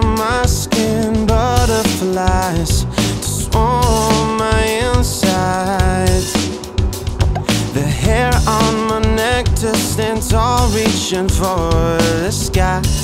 on my skin, butterflies to swarm my insides. The hair on my neck to stand tall, reaching for the sky.